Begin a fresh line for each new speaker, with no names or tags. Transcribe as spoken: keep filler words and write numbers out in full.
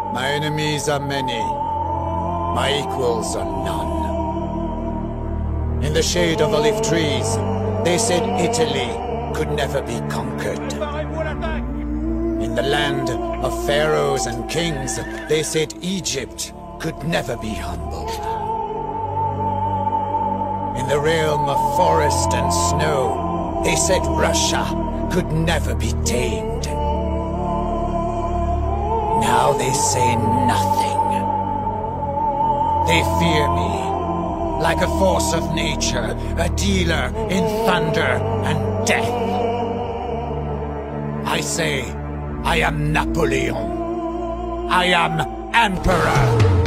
My enemies are many. My equals are none. In the shade of olive trees, they said Italy could never be conquered. In the land of pharaohs and kings, they said Egypt could never be humbled. In the realm of forest and snow, they said Russia could never be tamed. Now they say nothing. They fear me, like a force of nature, a dealer in thunder and death. I say, I am Napoleon. I am Emperor.